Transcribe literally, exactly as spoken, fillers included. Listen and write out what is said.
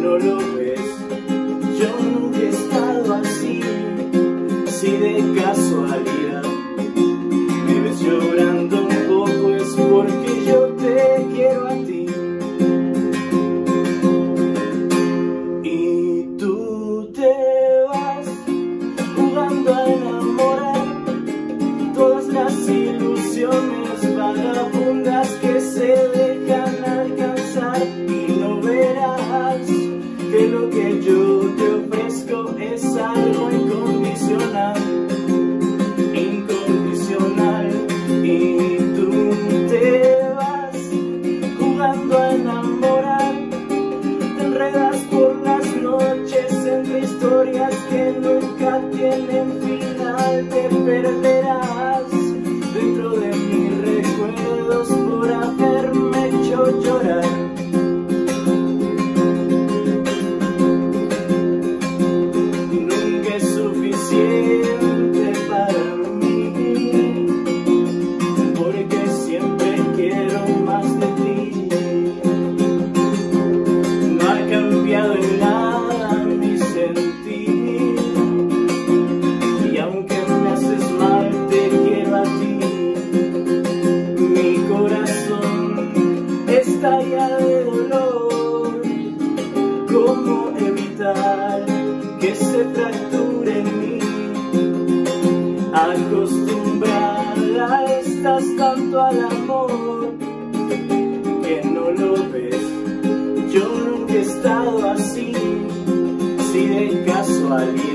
no lo ves, yo nunca he estado así. Si de casualidad me ves llorando un poco es porque yo te quiero a ti. Y tú te vas jugando a enamorar todas las ilusiones vagabundas que se dejan alcanzar, y no verás que lo que yo te ofrezco es algo incondicional, incondicional. Y tú te vas jugando a enamorar, te enredas por las noches entre historias que nunca tienen final, te perderás dentro de mis recuerdos por haberme hecho llorar. Nunca es suficiente para mí, porque siempre quiero más de ti. No ha cambiado en nada mi sentir, y aunque me haces mal te quiero a ti. Mi corazón estalla de dolor, ¿cómo evitar que se fracture en mí? Acostumbrada estás tanto al amor que no lo ves, yo nunca he estado así. Si de casualidad